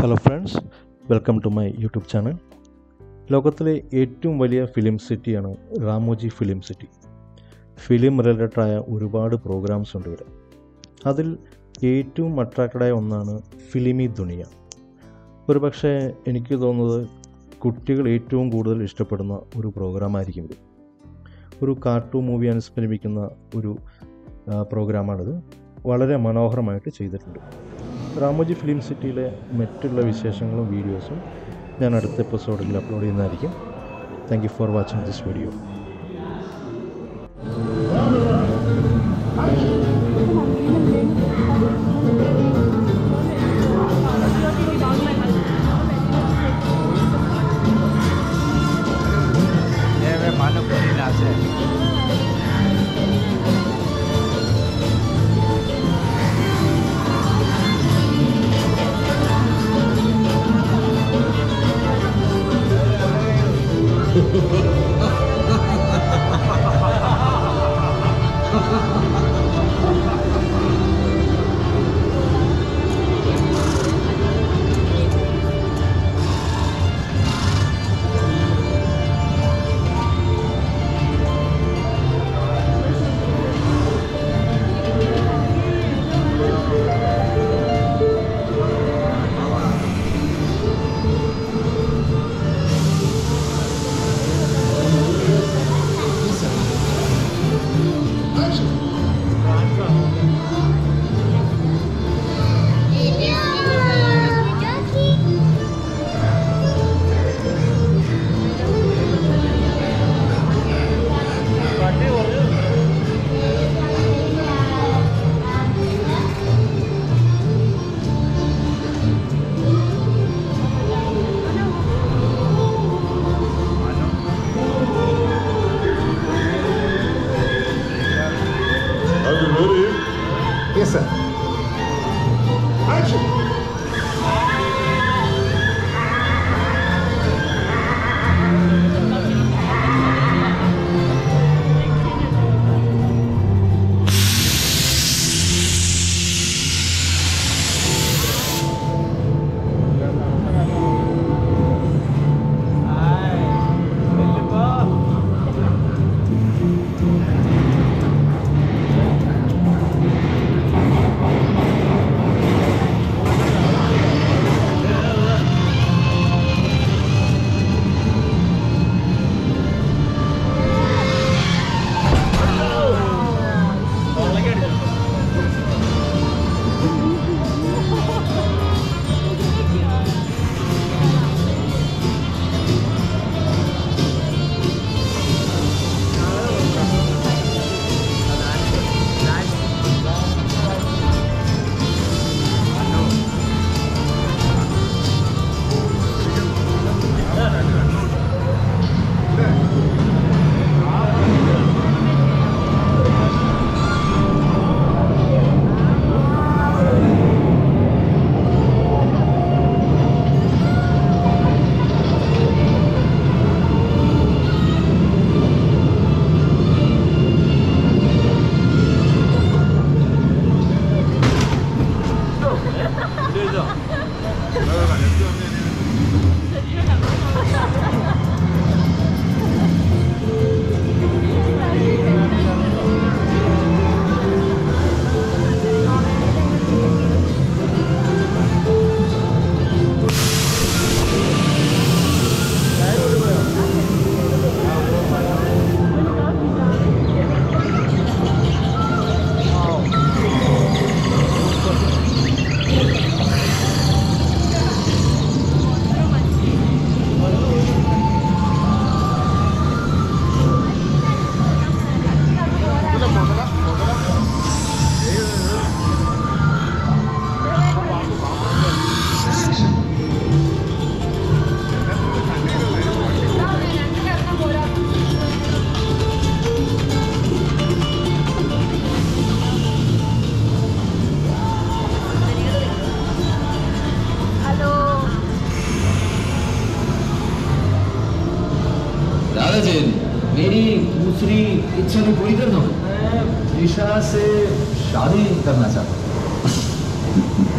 Hello friends, welcome to my YouTube channel. ലോകത്തിലെ ഏറ്റവും വലിയ ഫിലിം സിറ്റിയാണ് റാമോജി ഫിലിം സിറ്റി. ഫിലിം റിലേറ്റഡായ ഒരുപാട് പ്രോഗ്രാംസ് ഉണ്ട് ഇവിടെ. അതിൽ ഏറ്റവും അട്രാക്റ്റഡായ ഒന്നാണ് ഫിലിമി ദുനിയ. ഒരു പക്ഷേ എനിക്ക് തോന്നുന്നത് കുട്ടികൾ ഏറ്റവും കൂടുതൽ ഇഷ്ടപ്പെടുന്ന ഒരു പ്രോഗ്രാമായിരിക്കും ഇത്. ഒരു കാർട്ടൂൺ മൂവി അനുസ്മരിപ്പിക്കുന്ന ഒരു പ്രോഗ്രാമാണിത്. വളരെ മനോഹരമായിട്ട് ചെയ്തിട്ടുണ്ട്. റാമോജി ഫിലിം സിറ്റിയിലെ മറ്റുള്ള വിശേഷങ്ങളും വീഡിയോസും ഞാൻ അടുത്ത എപ്പിസോഡിൽ അപ്ലോഡ് ചെയ്യുന്നതായിരിക്കും. Thank you for watching this video. Yes, sir. Action! मेरी दूसरी इच्छा भी पूरी कर दो। मैं ईशा से शादी करना चाहता हूँ।